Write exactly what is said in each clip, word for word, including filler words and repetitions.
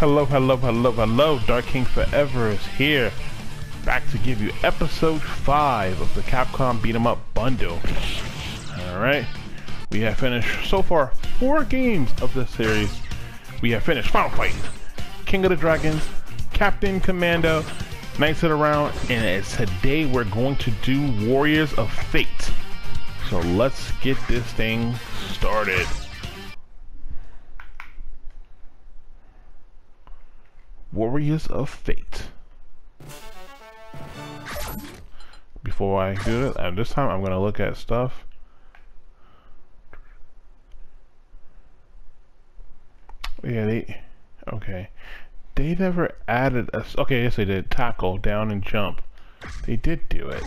Hello, hello, hello, hello. Dark King Forever is here, back to give you episode five of the Capcom Beat 'em Up bundle. Alright, we have finished so far four games of this series. We have finished Final Fight, King of the Dragons, Captain Commando, Knights of the Round, and it's today we're going to do Warriors of Fate. So let's get this thing started. Warriors of Fate. Before I do it, at this time I'm gonna look at stuff. Yeah, they okay. They never added a okay, yes they did. Tackle, down and jump. They did do it.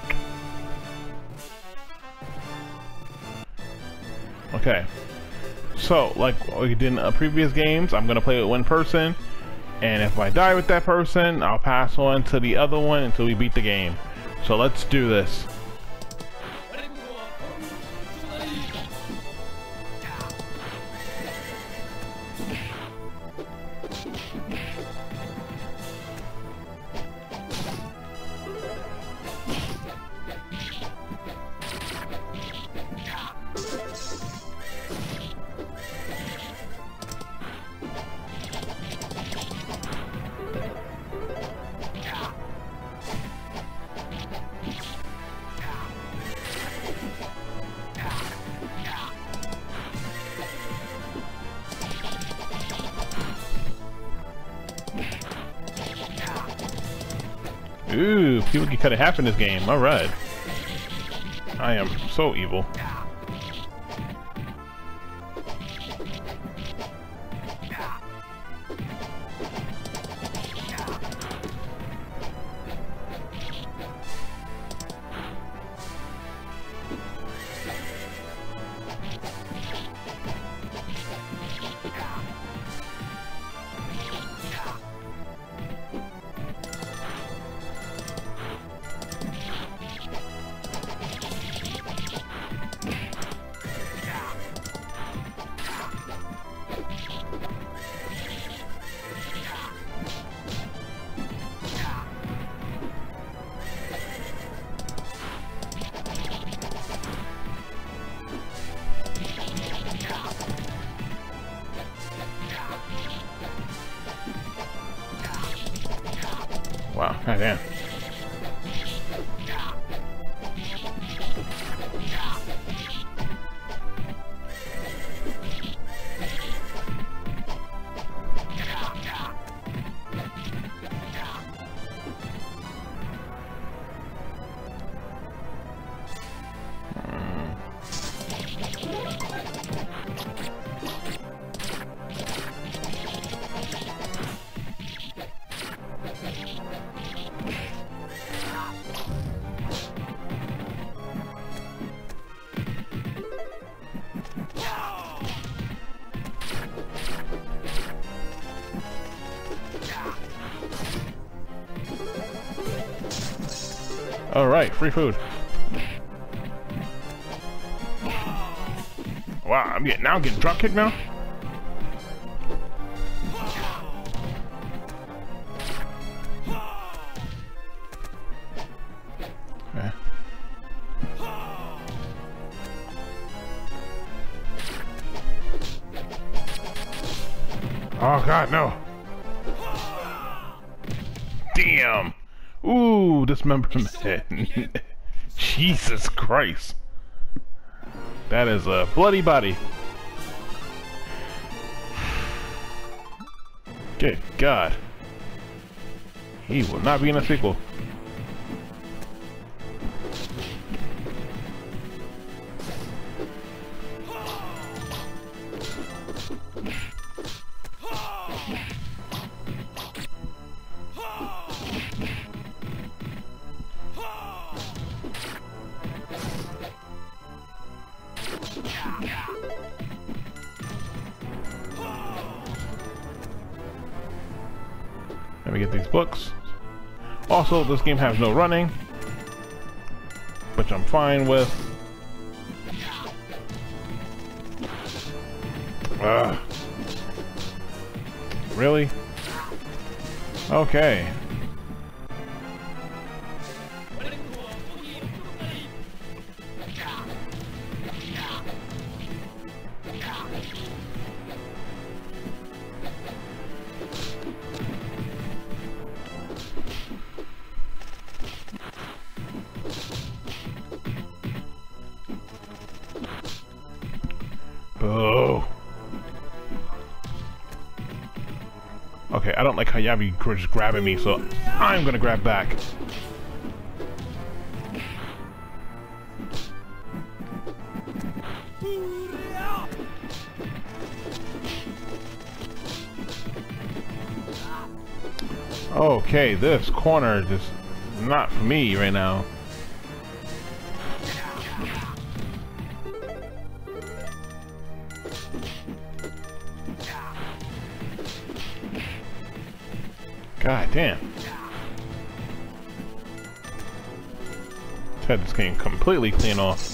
Okay. So, like we did in uh, previous games, I'm gonna play with one person. And if I die with that person, I'll pass on to the other one until we beat the game. So let's do this. Ooh, people can cut it half in this game. Alright. I am so evil. Wow, goddamn. Alright, free food. Wow, I'm getting now I'm getting drop kicked now? Okay. Oh god, no. Damn. Ooh, dismemberment. Jesus Christ. That is a bloody body. Good God. He will not be in a sequel. Let me get these books. Also, this game has no running, which I'm fine with. Ugh. really? Okay. Oh. Okay, I don't like how Yabi just grabbing me, so I'm gonna grab back. Okay, this corner just not for me right now. God damn. This head just came completely clean off.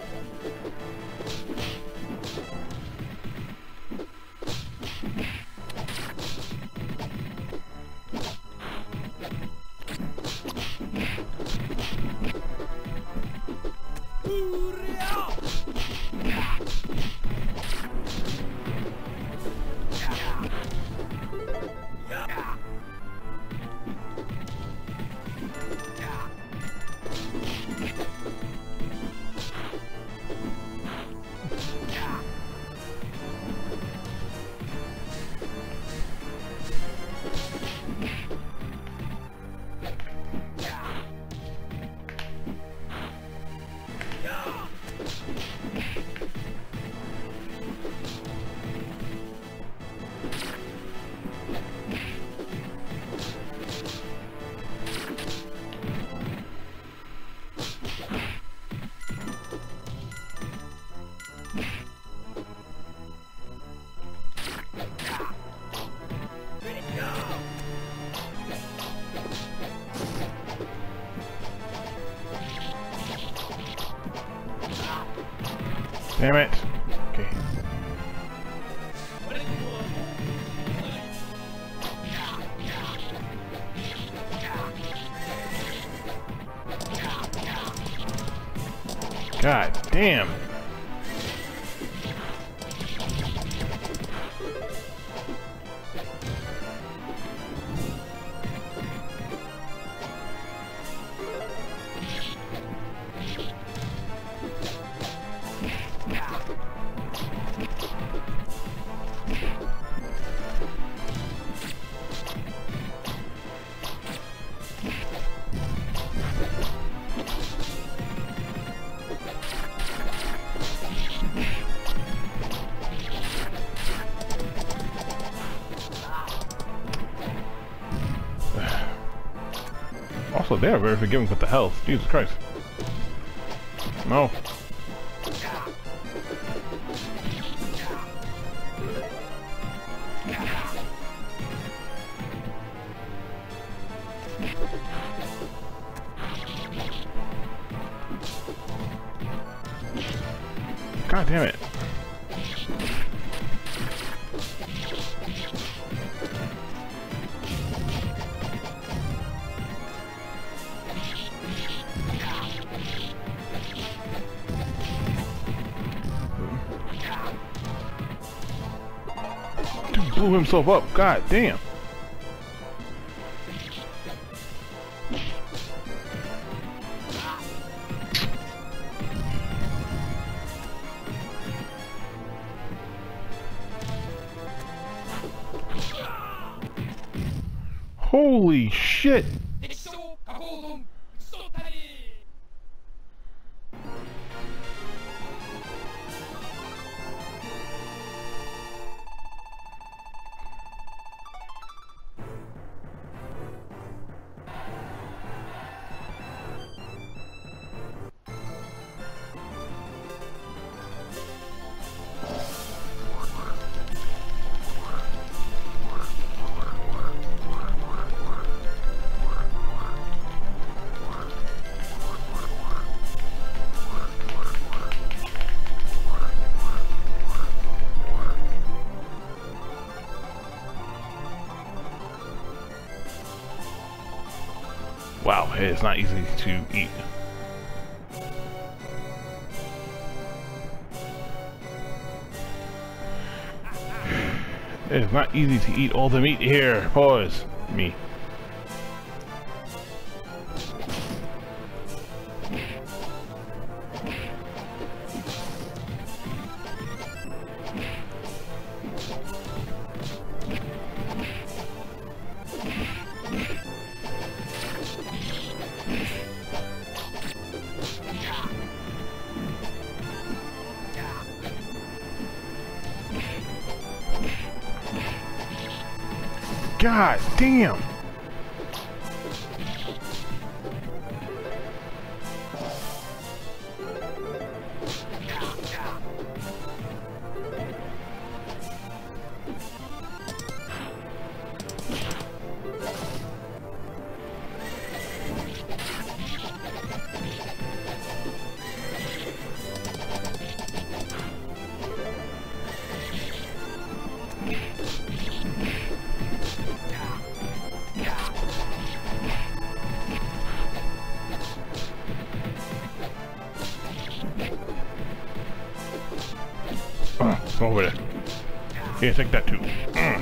Damn it. Okay. God damn. Also, they are very forgiving with the health. Jesus Christ. No. God damn it. Dude blew himself up. God damn. Holy shit! Wow, it is not easy to eat. It is not easy to eat all the meat here. Pause. Me. God damn! Come over there. Here, take that too. Mm.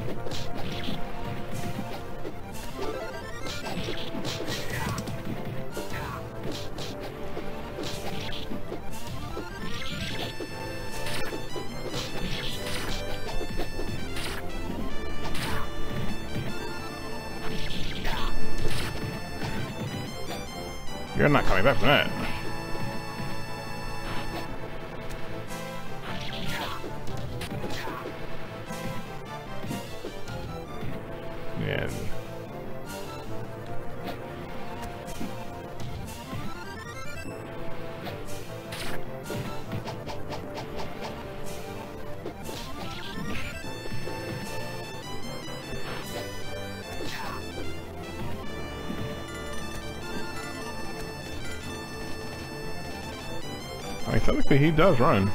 You're not coming back from that. Yeah. I mean, technically he does run.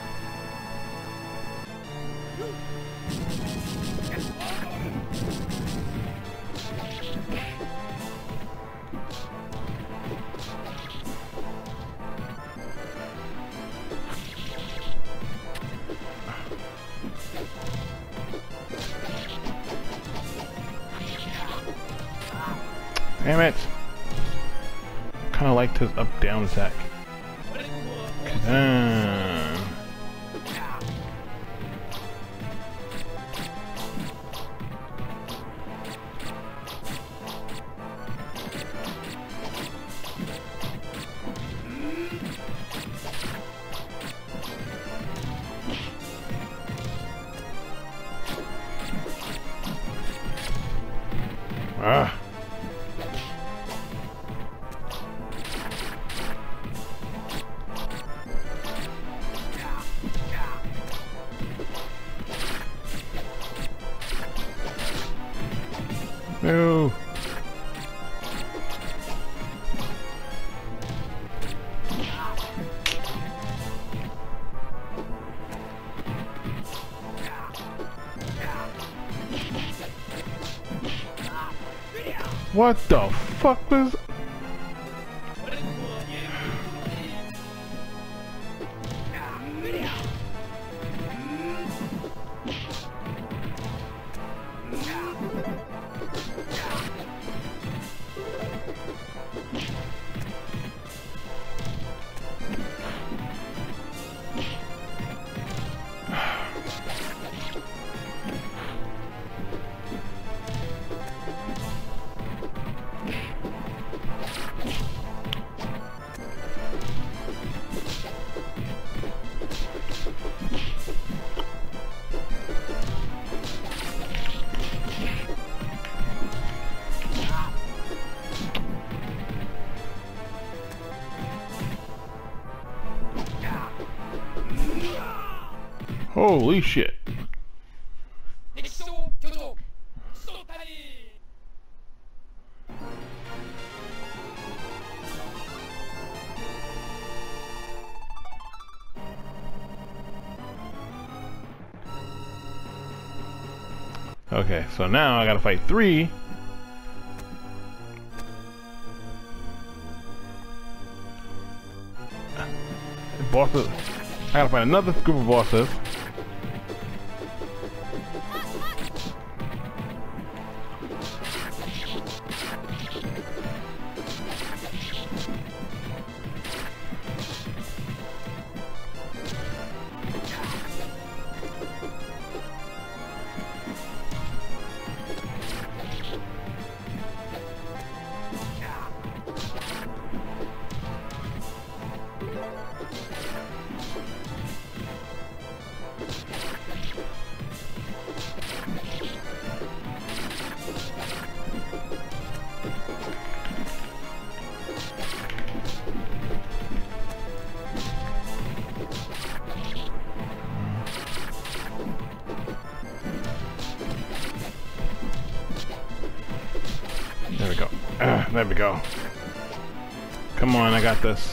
Damn it! Kinda liked his up-down attack. Kazan. Ah. No. What the fuck was... Holy shit. Okay, so now I gotta fight three. bosses. I gotta find another group of bosses. There we go. Uh, there we go. Come on, I got this.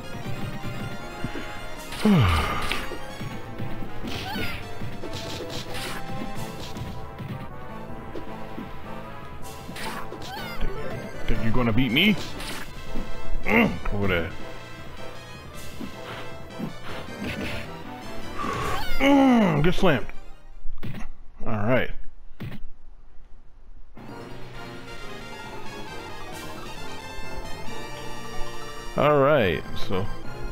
Think you gonna beat me? Mm, over there. Mm, get slammed. All right. All right. So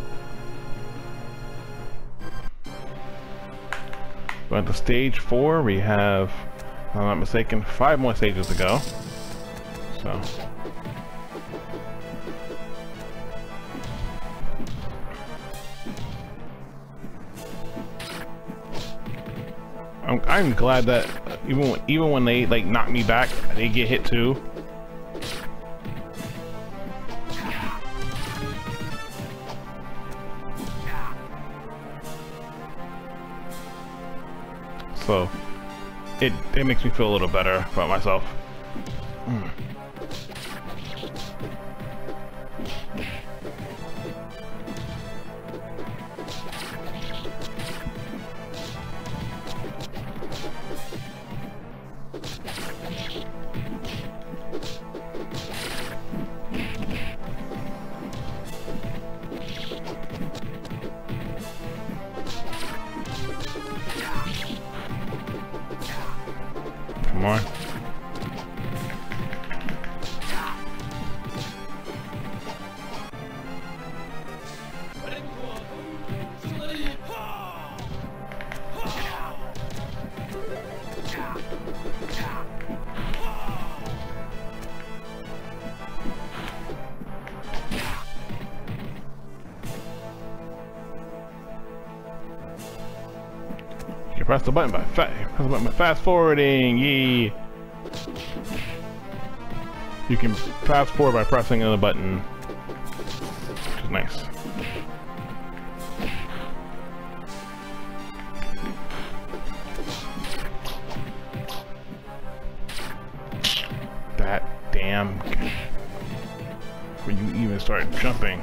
we're at the stage four. We have, if I'm not mistaken, five more stages to go. So. I'm, I'm glad that even when, even when they like knock me back, they get hit too. So it it makes me feel a little better about myself. Mm. Come on. You press the button by fa press the button by fast forwarding. Yee. You can fast forward by pressing the button, which is nice. That damn. When you even start jumping.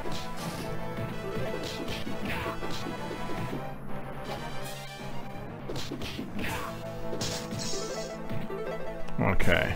Okay.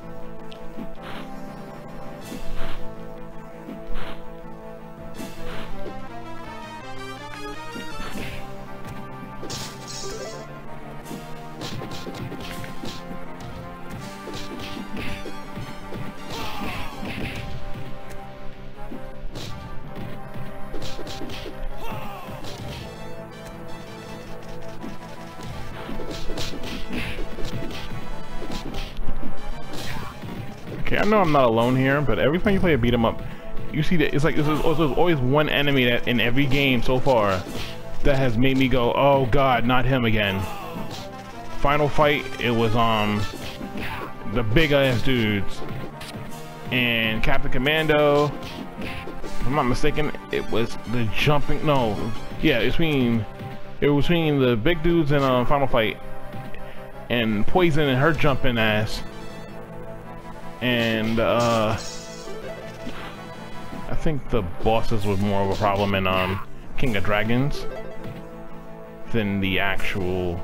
Okay, I know I'm not alone here, but every time you play a beat 'em up, you see that it's like there's, there's always one enemy that in every game so far that has made me go, oh god, not him again. Final fight, it was um the big ass dudes, and Captain Commando. If I'm not mistaken, it was the jumping. No, yeah, it's between it was between the big dudes in um Final Fight and Poison and her jumping ass. And uh, I think the bosses was more of a problem in um, King of Dragons than the actual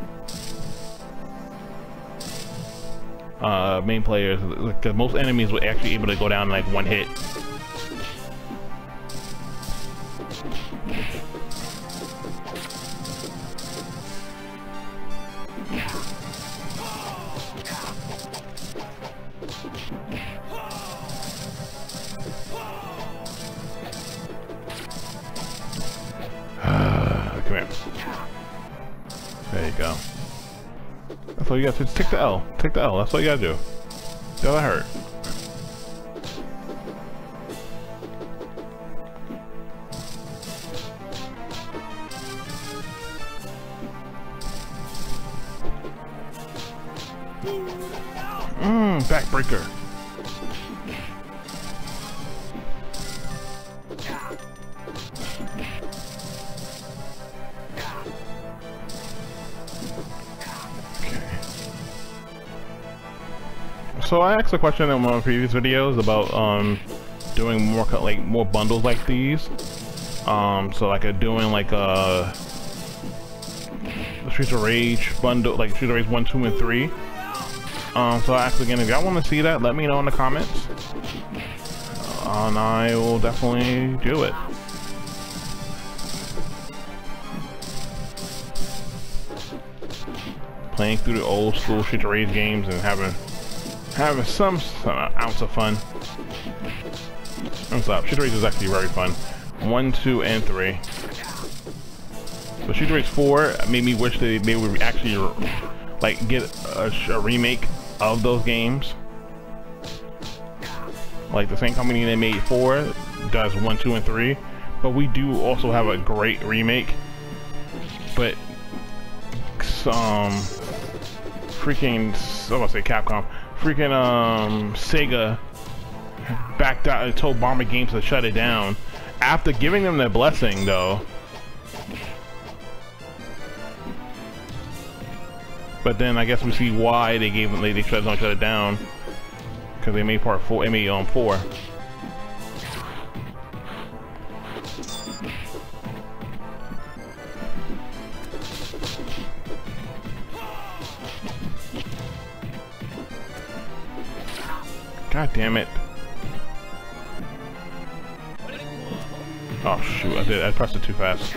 uh, main players. Because most enemies were actually able to go down in like one hit. all you got to take the L. Take the L. That's all you gotta do. Doesn't hurt. Mmm, backbreaker. So I asked a question in one of my previous videos about um doing more like more bundles like these. Um, so like a doing like a Streets of Rage bundle, like Streets of Rage one, two, and three. Um, so I asked again, if y'all want to see that, let me know in the comments, uh, and I will definitely do it. Playing through the old school Streets of Rage games and having having some, some ounce of fun. What's up? Streets of Rage is actually very fun. One, two, and three. So Streets of Rage four made me wish that they would actually like get a, a remake of those games. Like the same company that made four does one, two, and three, but we do also have a great remake. But some freaking, I was gonna say Capcom, freaking um Sega backed out and told Bomber Games to shut it down after giving them their blessing, though. But then I guess we see why they gave them, they, they shut, don't shut it down, because they made part four, they made um four. God damn it! Oh shoot! I did. I pressed it too fast.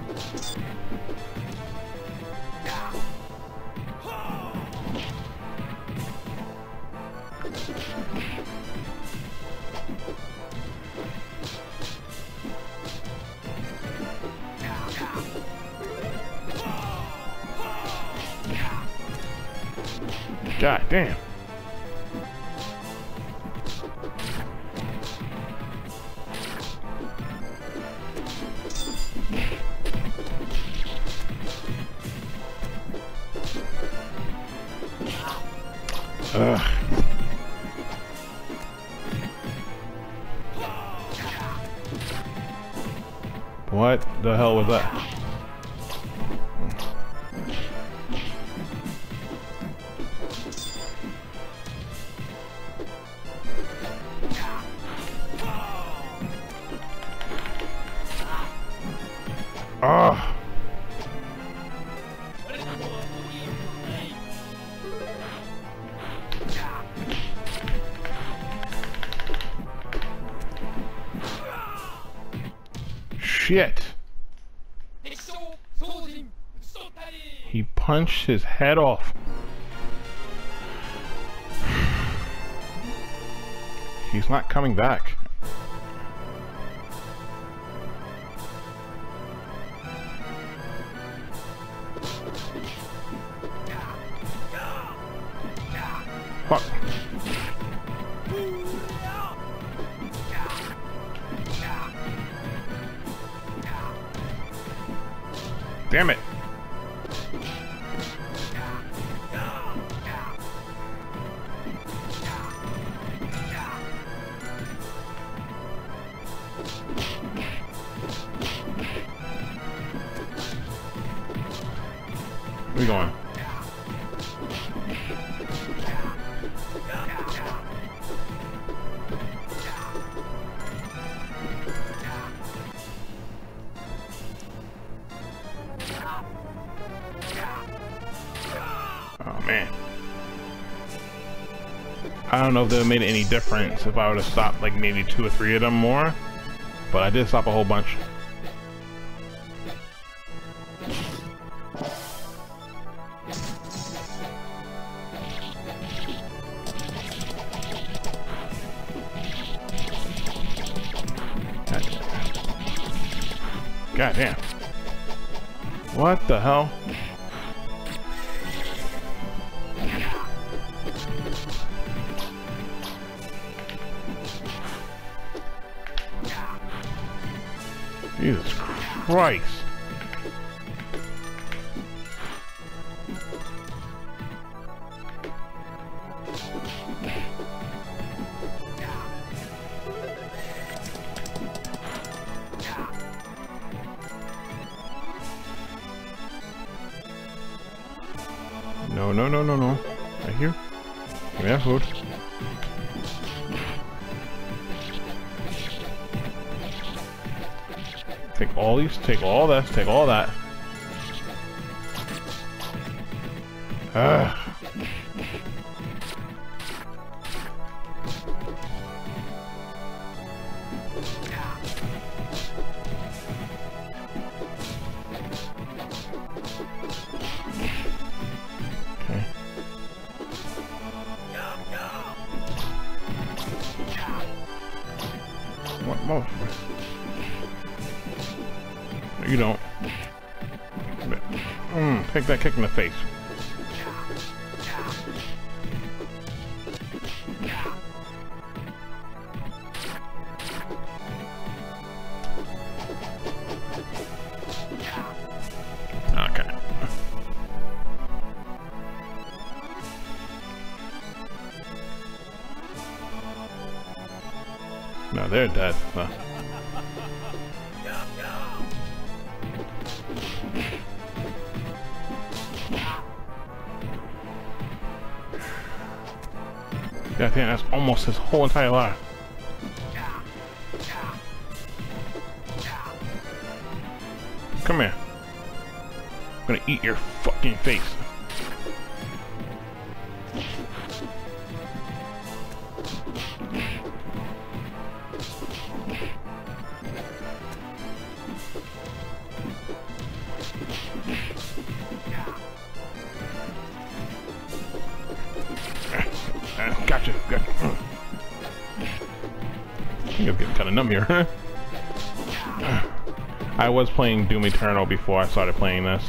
God damn. Ugh. What the hell was that? Ah. Shit. He punched his head off. He's not coming back. Fuck. Damn it. Where we going? Oh man. I don't know if that made any difference if I would have stopped like maybe two or three of them more, but I did stop a whole bunch. God damn. What the hell? Jesus Christ. No, no, no, no, no. Right here. Give me that food. Take all these, take all this, take all that. Ugh. Okay. What more? You don't. Mm, take that kick in the face. Okay. No, they're dead. Huh. Yeah, I think that's almost his whole entire life. Come here. I'm gonna eat your fucking face. Gotcha. Gotcha. Mm. I think I'm getting kind of numb here. I was playing Doom Eternal before I started playing this.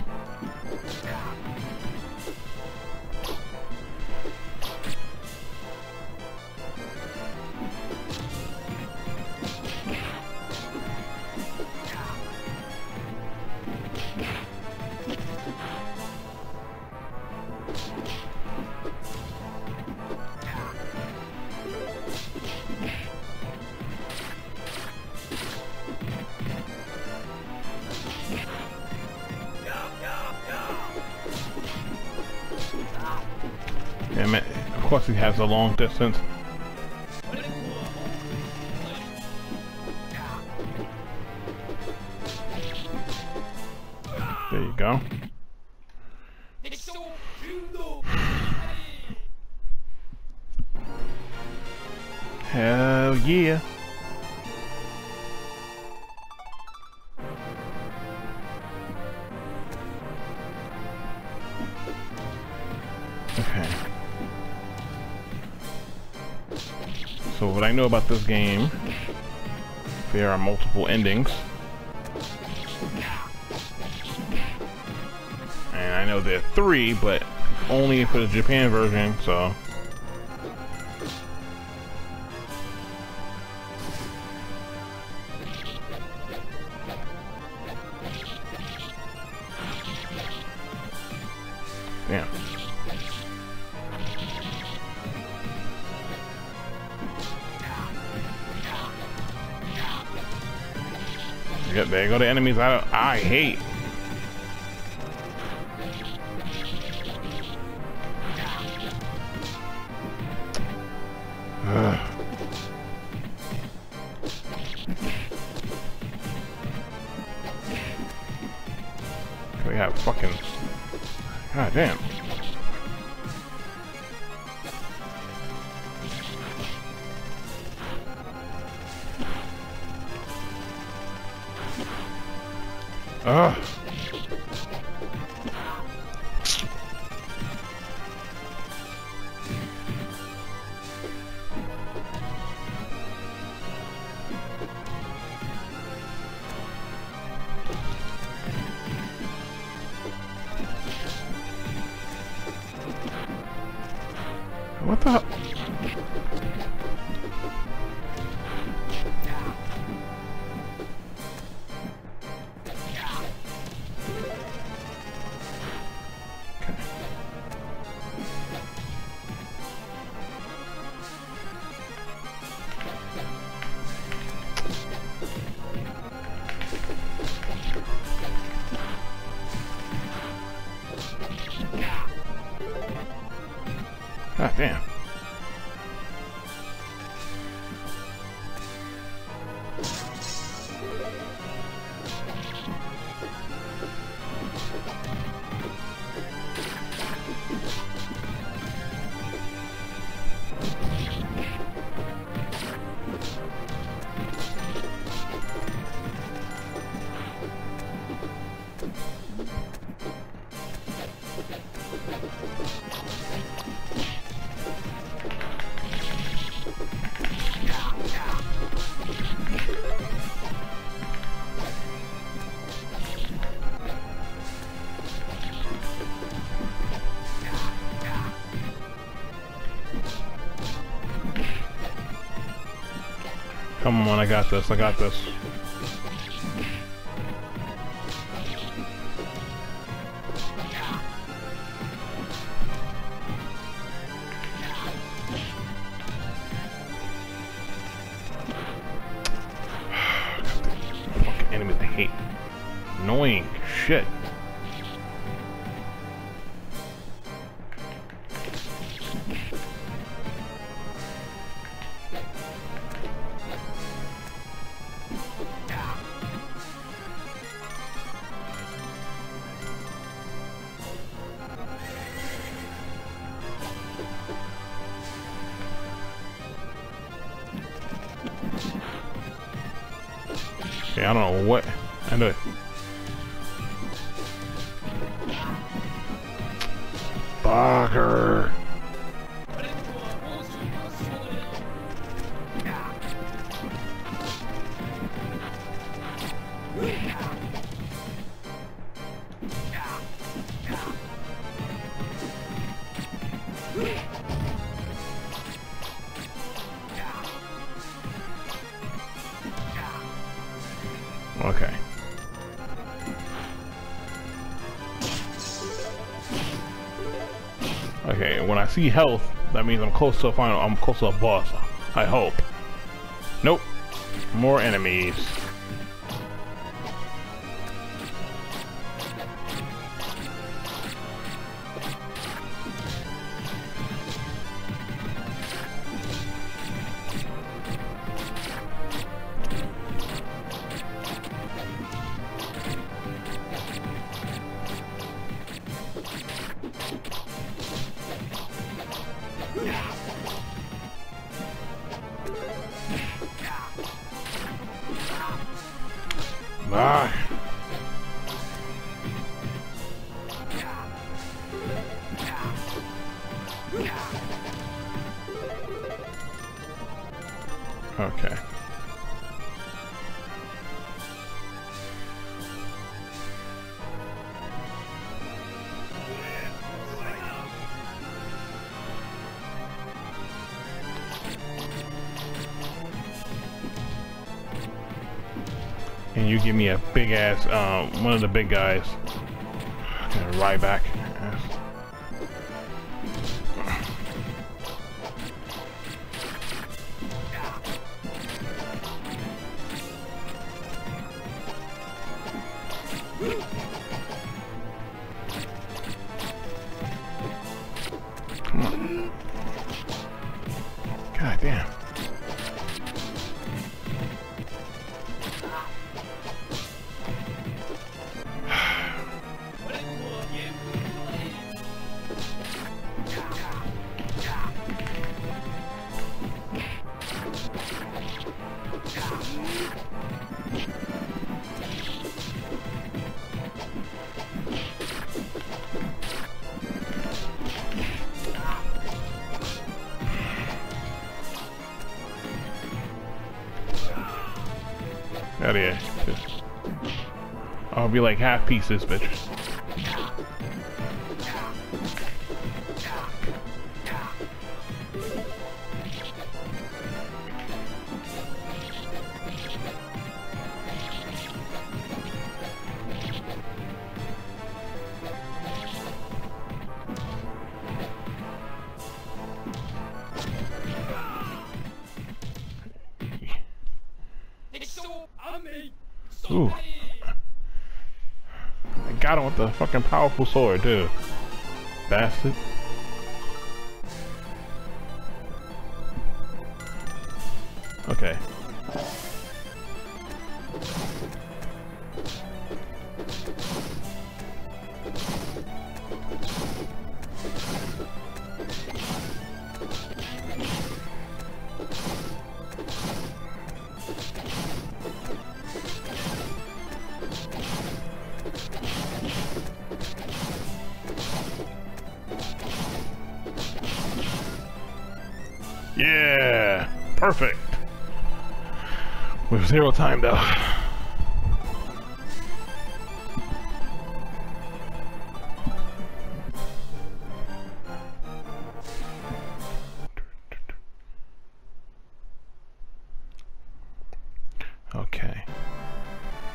Damn it. Of course he has a long distance. There you go. Hell yeah. Okay. So what I know about this game, there are multiple endings. And I know there are three, but only for the Japan version, so... Damn. Yep, there you go, the enemies I, I hate. Ugh. We have fucking... God damn. Ugh. What the hell? Come on, I got this, I got this. Fucking enemies I hate. Annoying shit. Okay, I don't know what I know. Bugger. Okay. Okay, when I see health, that means I'm close to a final, I'm close to a boss. I hope. Nope. More enemies. Ah. Okay. And you give me a big ass, um, one of the big guys. Gonna ride back. Come on. God damn. Out of here. I'll be like half pieces, bitch. Ooh. I got him with the fucking powerful sword, too. Bastard. Okay. Yeah, perfect. With zero time though.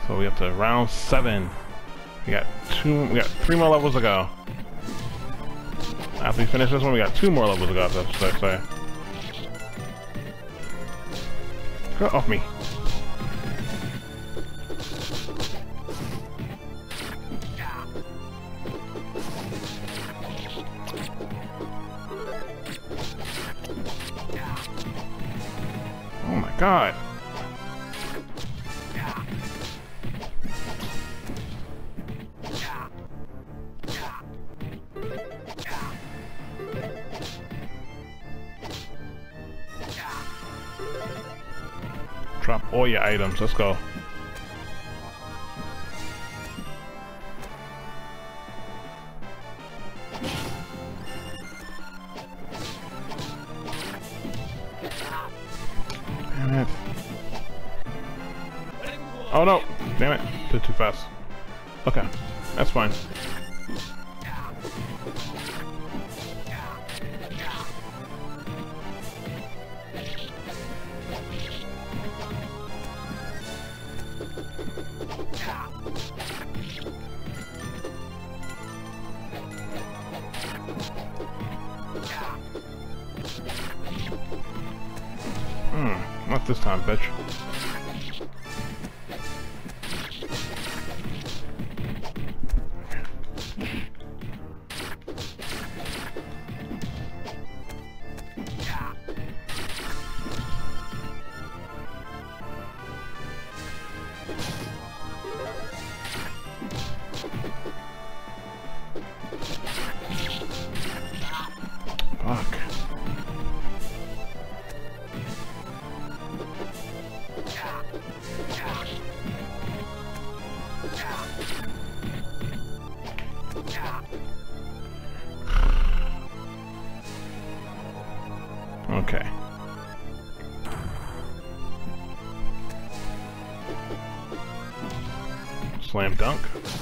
So we up to round seven. We got two. We got three more levels to go. After we finish this one, we got two more levels to go. That's what I say. Get off me. Oh my god. Drop all your items. Let's go. Damn it. Oh no! Damn it. Did too fast. Okay. That's fine. Hmm, not this time, bitch. Fuck. Okay. Slam dunk.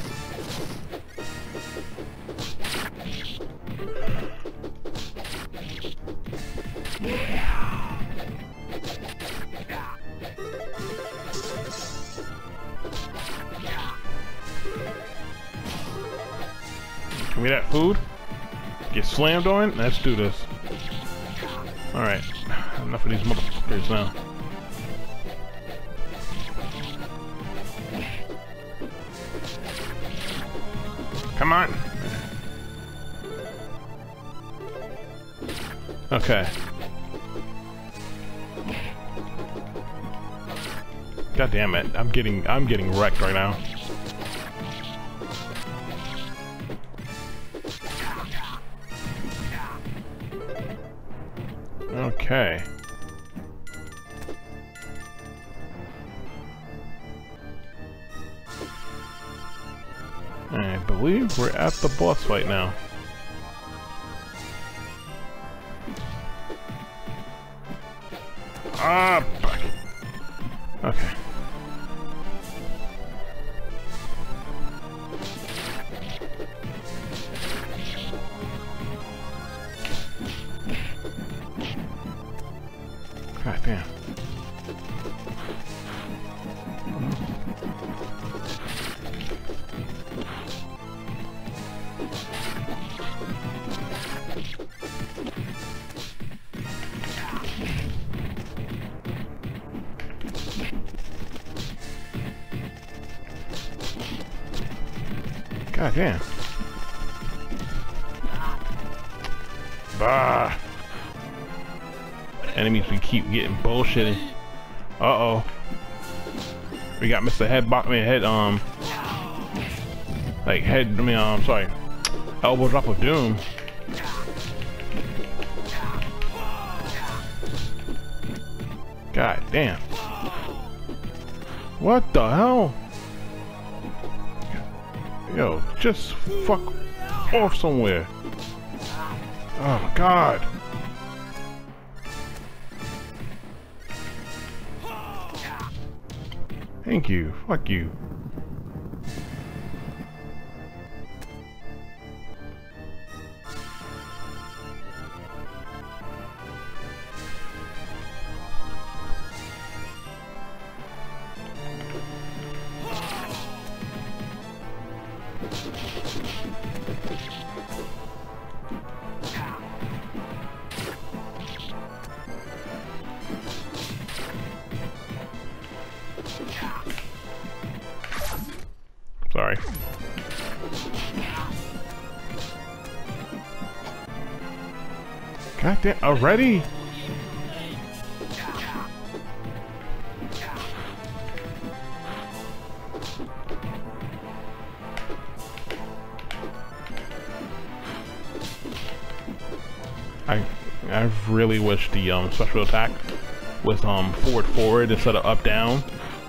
Give me that food. Get slammed on. Let's do this. Alright. Enough of these motherfuckers now. Come on. Okay. God damn it. I'm getting I'm getting wrecked right now. Okay. I believe we're at the boss fight now. Ah, fuck. Okay. God damn. God damn. Bah. Enemies, we keep getting bullshitting. Uh-oh. We got Mister Headbot, I mean, head, um... Like, head, I mean, um, sorry. Elbow drop of doom. God damn. What the hell? Yo, just fuck off somewhere. Oh my god. Thank you. Fuck you. sorry. God damn, already? I I really wish the um special attack was um forward forward instead of up down.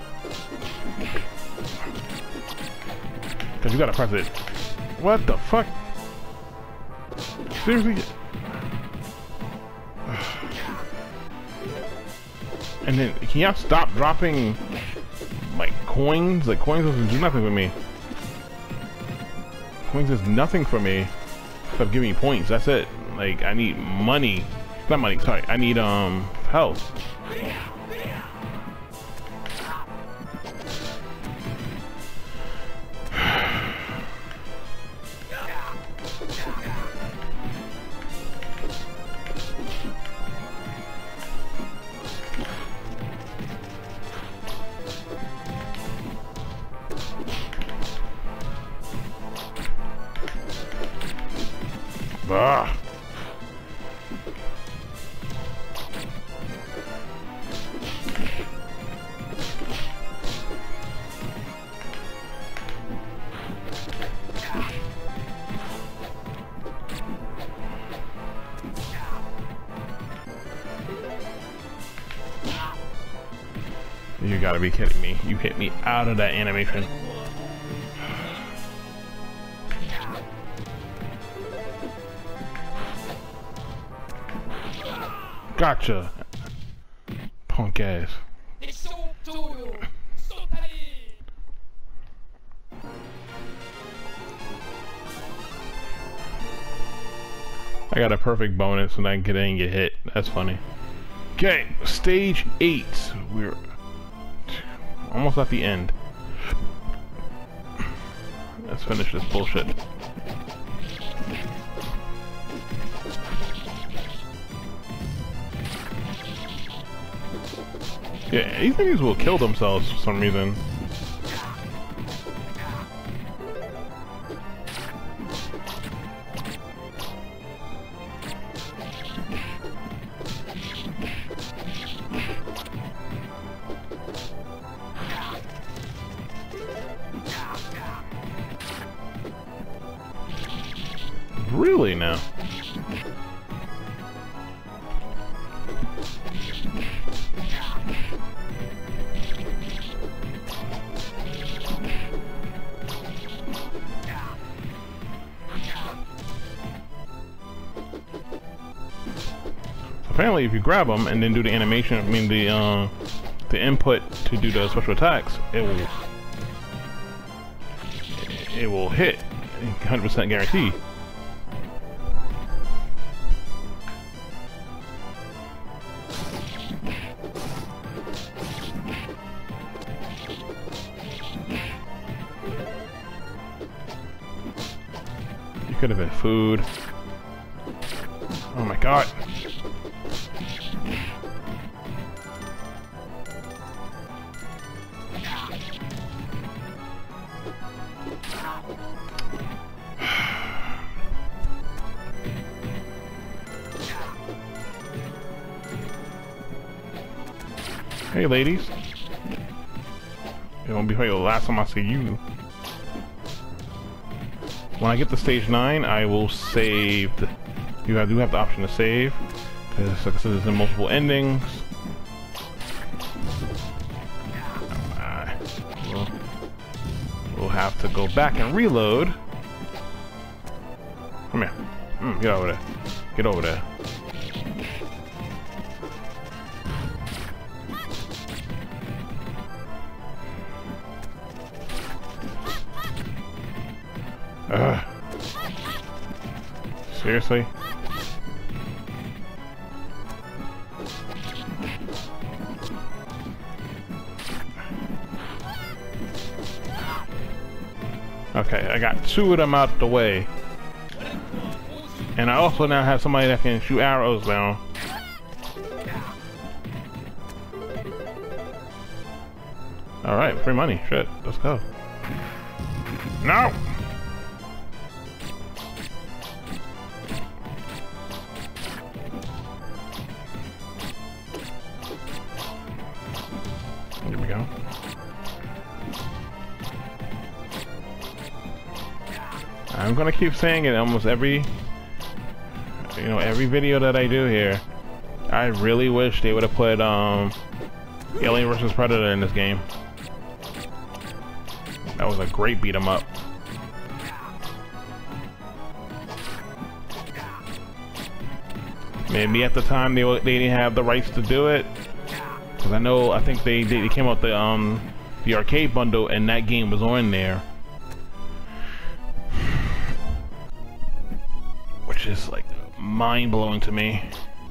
Cause you gotta press it. What the fuck? Seriously? And then can y'all stop dropping like coins? Like coins doesn't do nothing for me. Coins does nothing for me except giving me points. That's it. Like I need money. Not money, sorry. I need um health. Ah. You gotta be kidding me. You hit me out of that animation. Gotcha. Punk ass. I got a perfect bonus and I didn't get hit. That's funny. Okay, stage eight. We're almost at the end. Let's finish this bullshit. Yeah, these niggas will kill themselves for some reason. Really now? Apparently, if you grab them and then do the animation, I mean the uh, the input to do the special attacks, it will it will hit, one hundred percent guarantee. You could have been food. Oh my god. Hey ladies. It won't be the last time I see you. When I get to stage nine, I will save. The, you have, do have the option to save. Because like I said, there's in multiple endings. Uh, we'll, we'll have to go back and reload. Come here. Mm, get over there. Get over there. Ugh. Seriously? Okay, I got two of them out the way. And I also now have somebody that can shoot arrows down. Alright, free money. Shit, let's go. No! Here we go. I'm gonna keep saying it almost every, you know, every video that I do here. I really wish they would have put um, Alien versus Predator in this game. That was a great beat 'em up. Maybe at the time they they didn't have the rights to do it, because I know I think they they came out the um the arcade bundle and that game was on there, which is like mind blowing to me.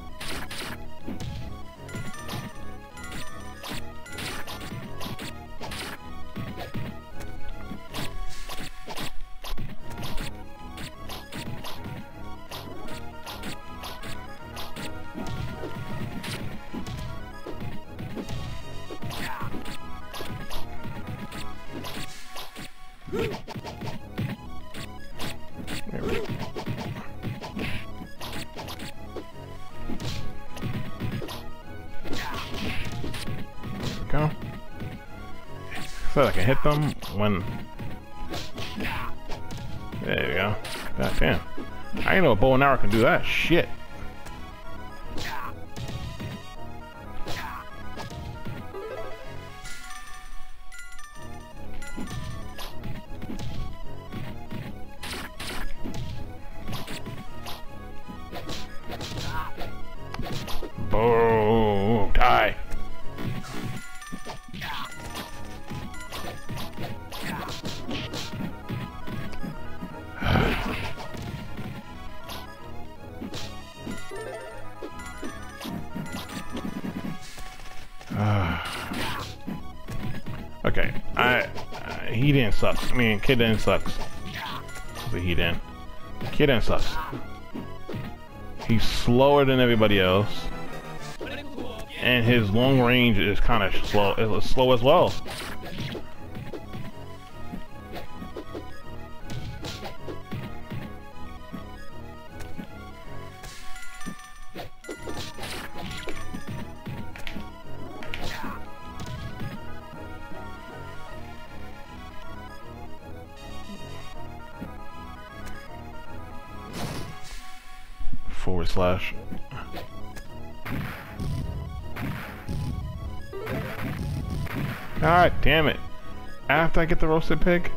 There we go. Go. So I can hit them when. There you go. God damn. I didn't know a bow and arrow can do that. Shit. Boom! Die! Okay, I, uh, he didn't sucks. I mean, Kid didn't sucks. But he didn't. Kid didn't sucks. He's slower than everybody else, and his long range is kind of slow. It's slow as well. Forward slash. God damn it. After I get the roasted pig?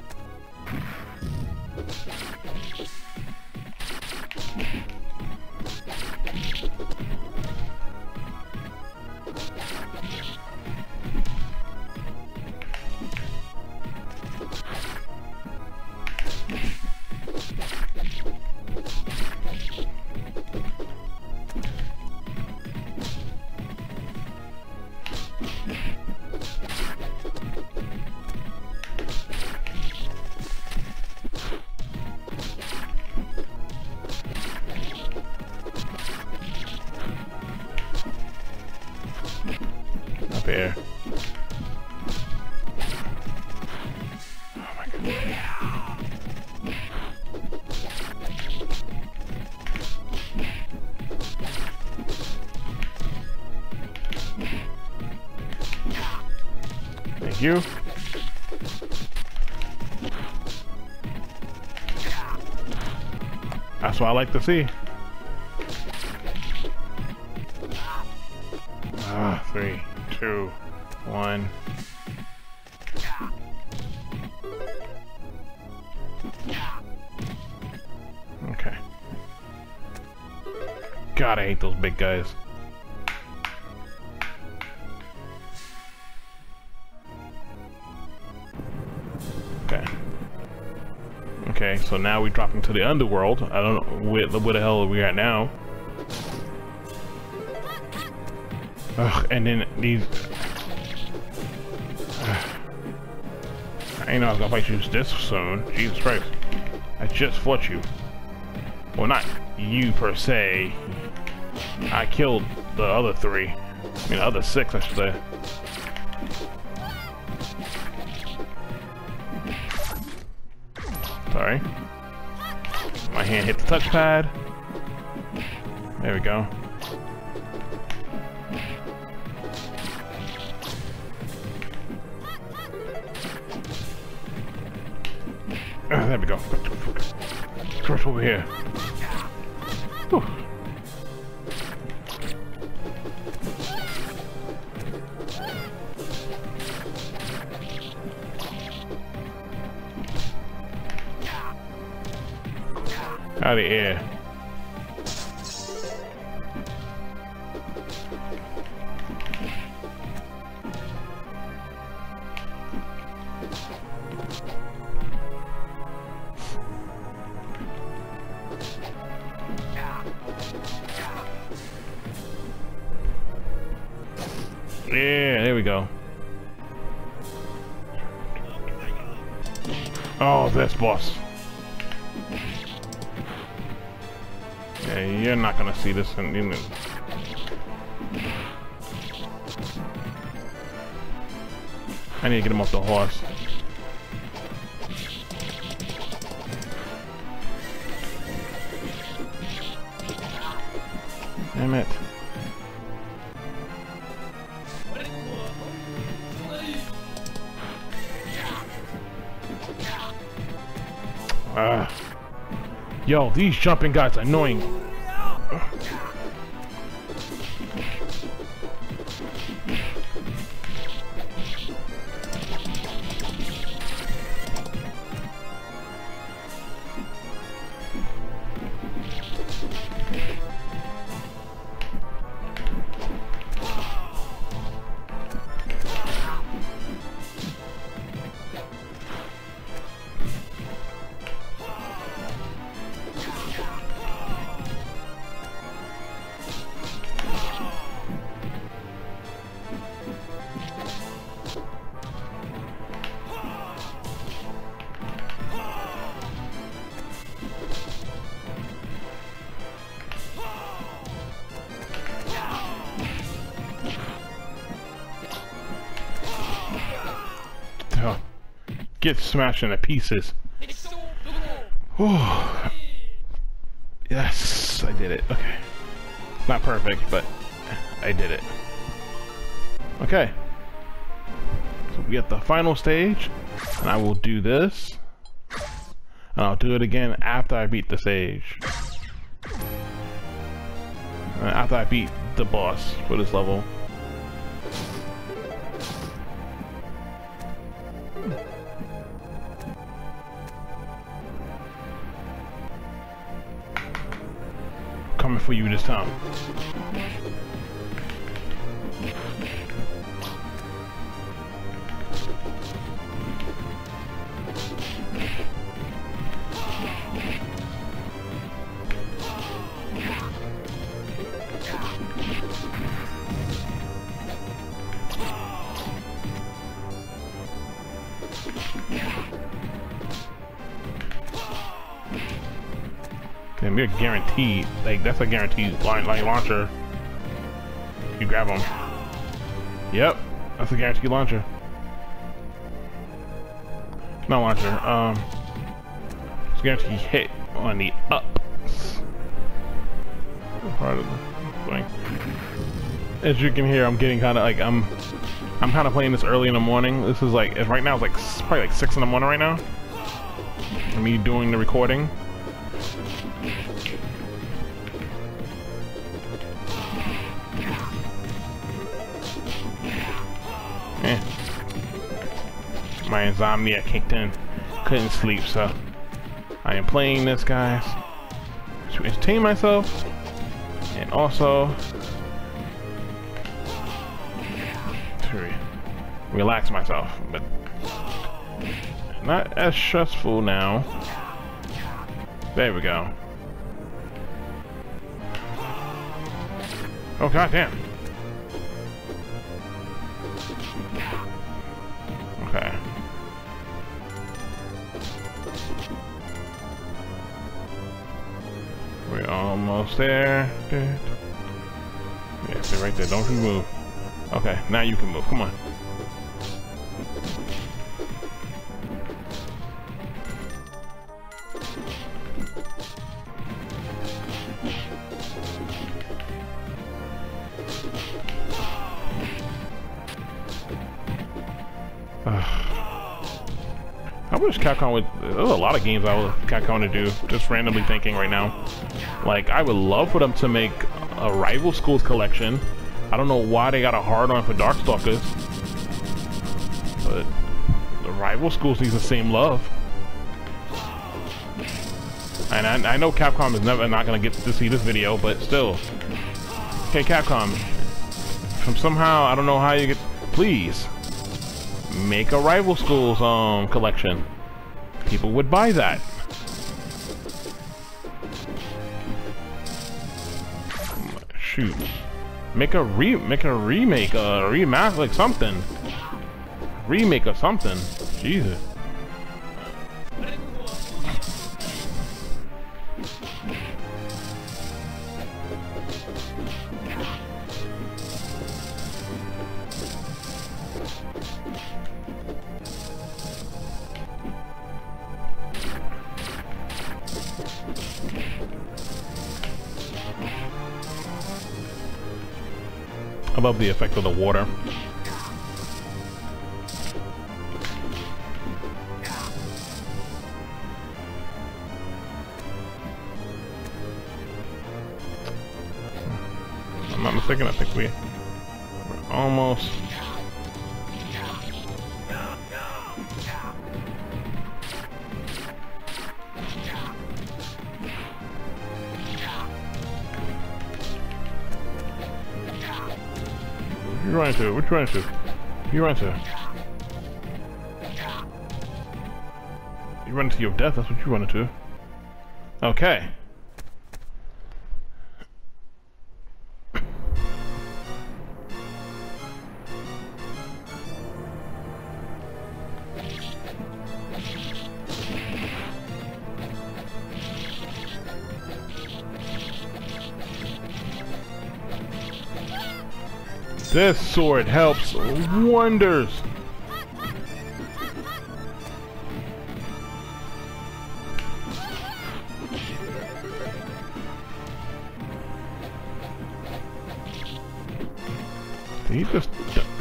Up here. Oh my god. Thank you. That's what I like to see. Ah, three, two, one. Okay. God, I hate those big guys. Okay. Okay, so now we drop into the underworld. I don't know where, where the hell are we at now. Ugh, and then these... Ugh. I didn't know I was gonna fight you this soon. Jesus Christ. I just fought you. Well, not you per se. I killed the other three. I mean, the other six, I should say. Sorry. My hand hit the touchpad. There we go. Uh, there we go. Crush over here. Whew. Out of the air. Yeah, there we go. Oh, this boss. Yeah, you're not gonna see this in, in I need to get him off the horse. Damn it. Uh, yo, these jumping guys are annoying. Get smashed into pieces. Yes, I did it. Okay. Not perfect, but I did it. Okay. So we get the final stage, and I will do this. And I'll do it again after I beat the stage. Uh, after I beat the boss for this level. Coming for you this time. Damn, you're guaranteed. Like, that's a guaranteed line, like launcher. You grab them. Yep, that's a guaranteed launcher. Not launcher. Um, it's a guaranteed hit on the ups. Part of the thing. As you can hear, I'm getting kind of like I'm. I'm kind of playing this early in the morning. This is like right now. It's like probably like six in the morning right now. Me doing the recording. Eh. My insomnia kicked in. Couldn't sleep, so I am playing this, guys, to entertain myself and also to re relax myself, but not as stressful now. There we go. Oh, goddamn. Okay. We're almost there. Yeah, stay right there. Don't you move. Okay, now you can move. Come on. I wish Capcom would. There's a lot of games I would Capcom to do. Just randomly thinking right now. Like, I would love for them to make a Rival Schools collection. I don't know why they got a hard on for Darkstalkers, but the Rival Schools needs the same love. And I, I know Capcom is never not gonna get to see this video, but still. Okay, Capcom. From somehow, I don't know how you get. Please make a Rival Schools um collection. People would buy that. Shoot. Make a re make a remake, a remaster, like something. Remake or something. Jesus. I love the effect of the water. If I'm not mistaken, I think we, we're almost. You run into? What you run into? You run into? You run into your death, that's what you run into. Okay. This sword helps wonders. Did he just...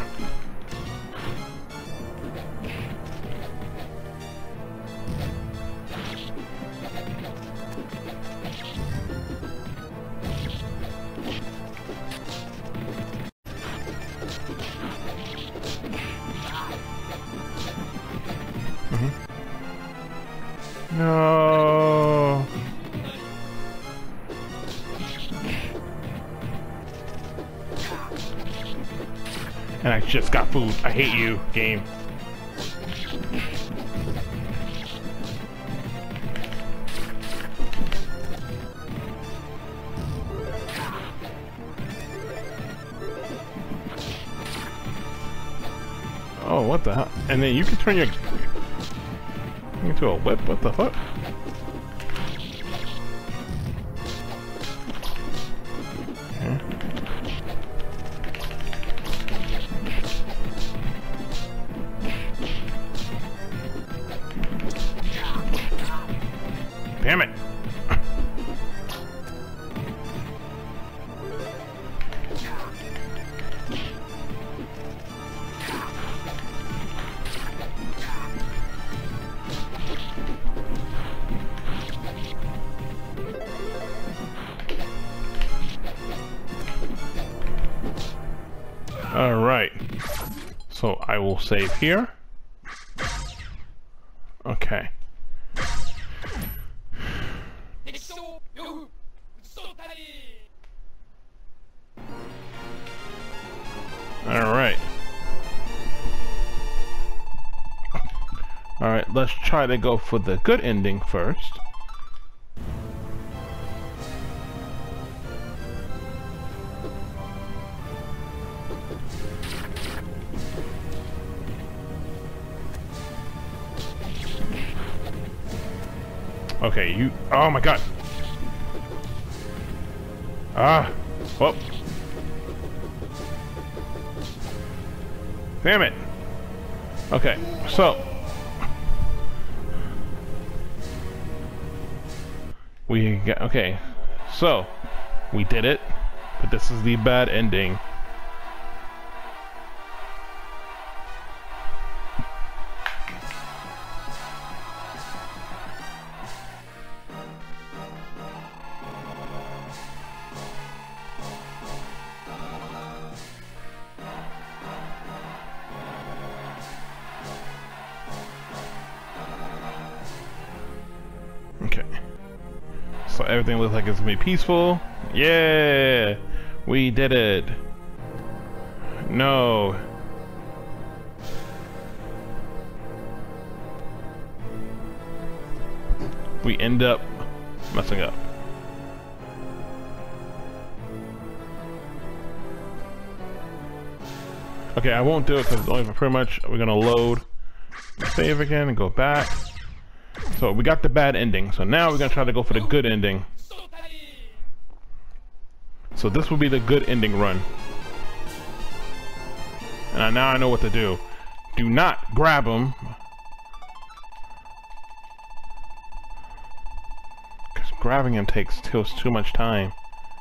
No. And I just got food. I hate you, game. Oh, what the hell? And then you can turn your into a whip? What the fuck? Okay. Damn it! Alright, so I will save here. Okay. Alright. Alright, let's try to go for the good ending first. Okay, you... Oh my god! Ah! Well... Damn it! Okay, so... We got... Okay, so... We did it. but this is the bad ending. Okay. So everything looks like it's gonna be peaceful. Yeah! We did it! No! We end up messing up. Okay, I won't do it because only pretty much we're gonna load, save again, and go back. So we got the bad ending. So now we're gonna try to go for the good ending. So this will be the good ending run. And I, now I know what to do. Do not grab him. Because grabbing him takes takes too much time.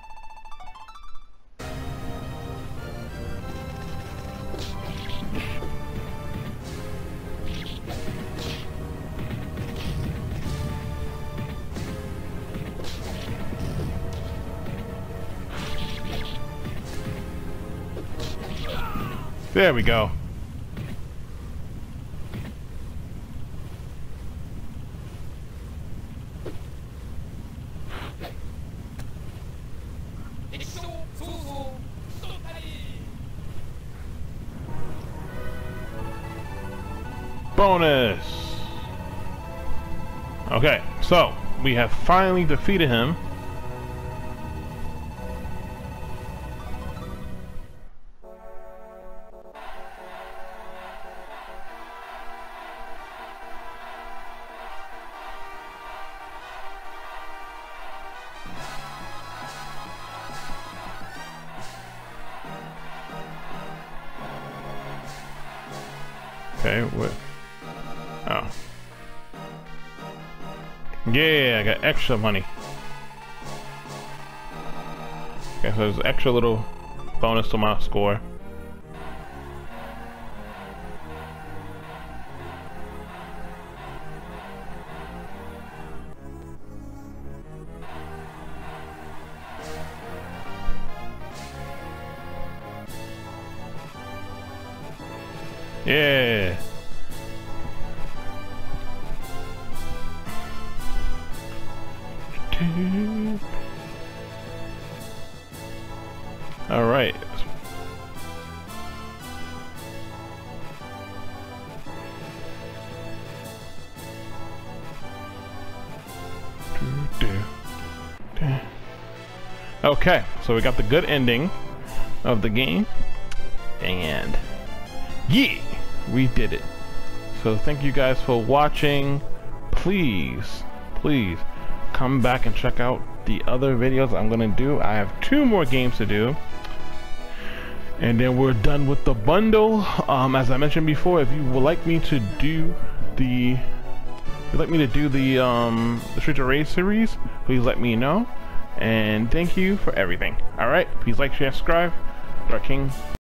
There we go. Bonus! Okay, so we have finally defeated him. Okay, what? Oh. Yeah, I got extra money. Okay, so there's extra little bonus to my score. Yeah. All right. Okay, so we got the good ending of the game, and yeah, we did it. So thank you guys for watching. Please, please come back and check out the other videos I'm gonna do. I have two more games to do, and then we're done with the bundle. Um, as I mentioned before, if you would like me to do the, if you'd like me to do the um, the Streets of Rage series, please let me know. And thank you for everything. All right, please like, share, subscribe. Dark King.